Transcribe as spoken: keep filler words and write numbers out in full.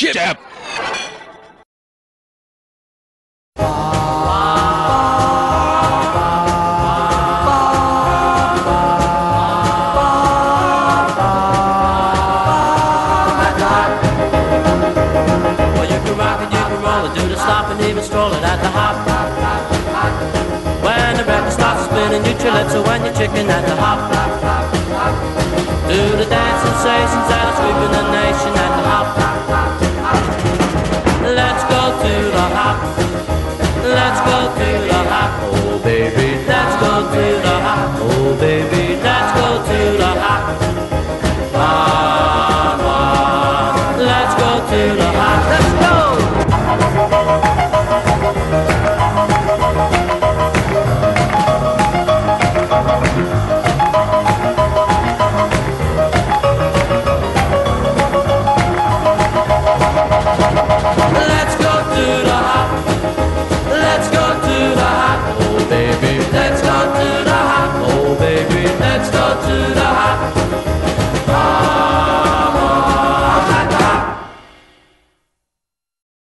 Chip. Even stroll it at the hop. When the record starts spinning, you your lips, or when you're chicken at the hop. Do the dance sensations that are sweeping the nation at the hop. Let's go to the hop. Let's go to the hop. Oh baby, let's go to the hop. Oh baby, let's go to the hop. Come on, let's go to the hop.